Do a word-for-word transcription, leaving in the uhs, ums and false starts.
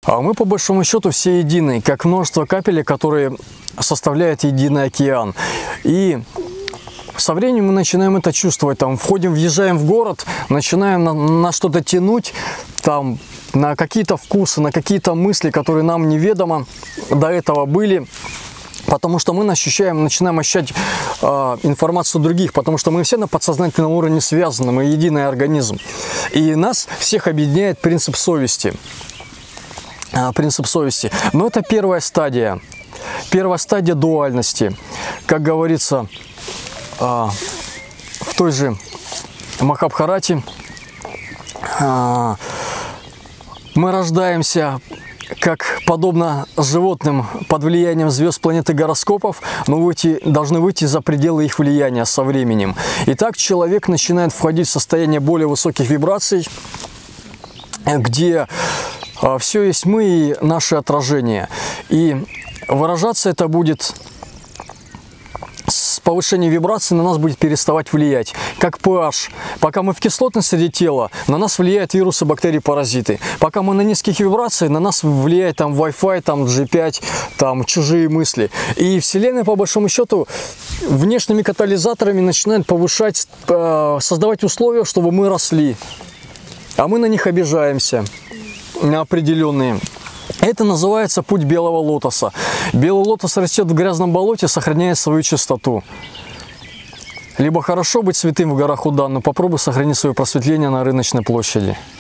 А мы по большому счету все едины, как множество капель, которые составляют единый океан. И со временем мы начинаем это чувствовать. Там, входим, въезжаем в город, начинаем на, на что-то тянуть, там, на какие-то вкусы, на какие-то мысли, которые нам неведомо до этого были. Потому что мы ощущаем, начинаем ощущать э, информацию других, потому что мы все на подсознательном уровне связаны, мы единый организм. И нас всех объединяет принцип совести. Э, принцип совести. Но это первая стадия. Первая стадия дуальности. Как говорится э, в той же Махабхарате, э, мы рождаемся как подобно животным под влиянием звезд, планет и гороскопов, но выйти, должны выйти за пределы их влияния со временем. И так человек начинает входить в состояние более высоких вибраций, где а, все есть мы и наши отражения. И выражаться это будет с повышением вибрации, на нас будет переставать влиять. Как pH. Пока мы в кислотной среде тела, на нас влияют вирусы, бактерии, паразиты. Пока мы на низких вибрациях, на нас влияет там Wi-Fi, там джи пять, там чужие мысли. И Вселенная, по большому счету, внешними катализаторами начинает повышать, создавать условия, чтобы мы росли. А мы на них обижаемся, на определенные. Это называется путь белого лотоса. Белый лотос растет в грязном болоте, сохраняя свою чистоту. Либо хорошо быть святым в горах Удан, но попробуй сохранить свое просветление на рыночной площади.